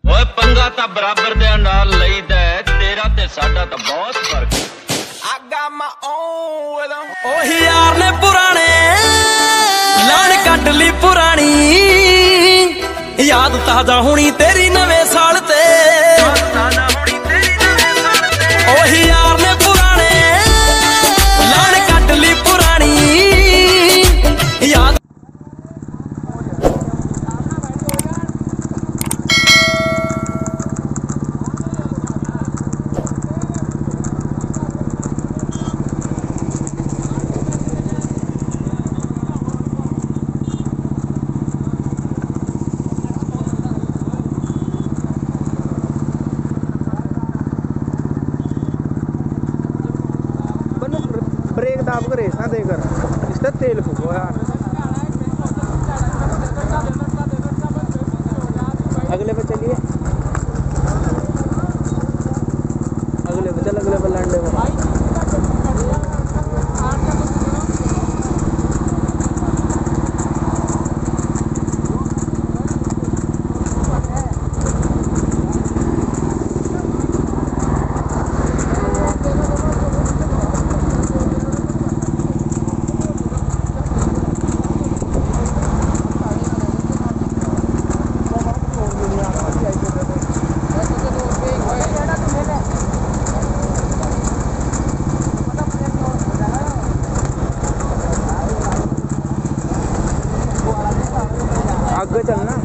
ओए पंगा ता बराबर दे नाल लईदा है, तेरा ते साडा ता बहुत फर्क है। I got my own rhythm। ओही यार ने पुराने लान कट ली पुरानी, याद ताजा होनी तेरी नवे साल ते। ओही यार ने पुराने लान कट ली पुरानी, याद ब्रेक दाब कर रेस ना देकर इसका तेल फूको यार। अगले पे चलिए, अगले पे चल, अगले पे लैंडे में। आगे चलना।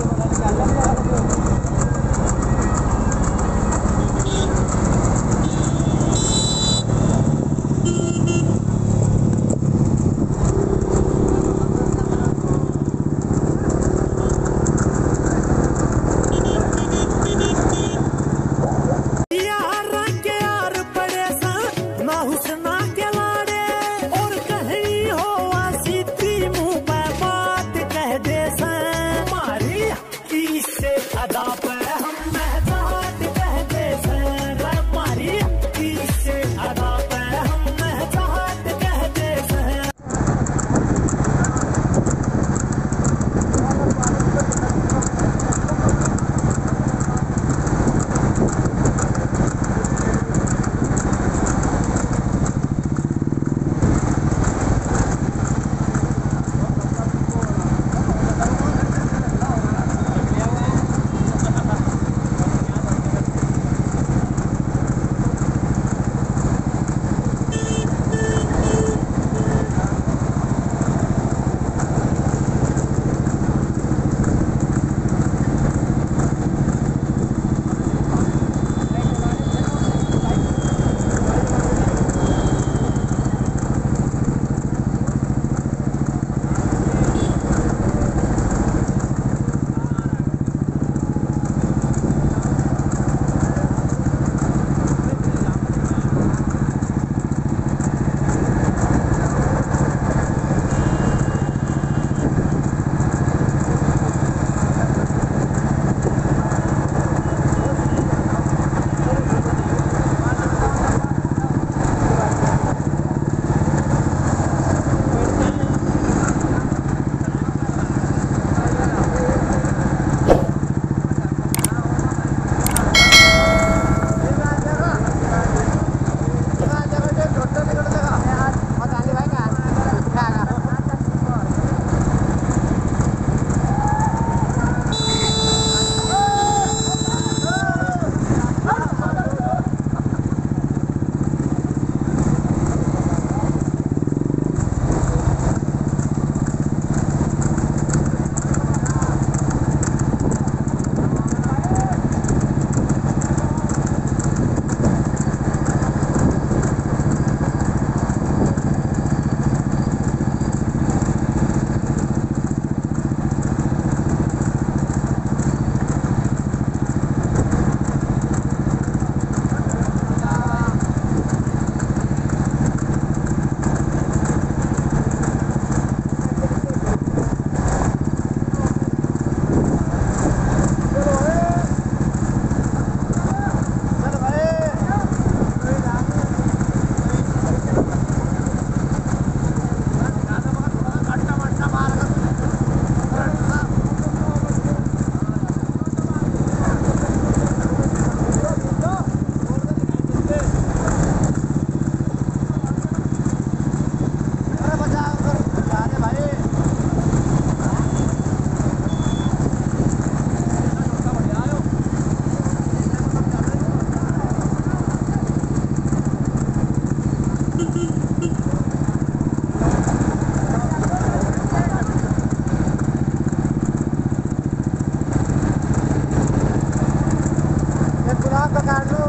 काट लो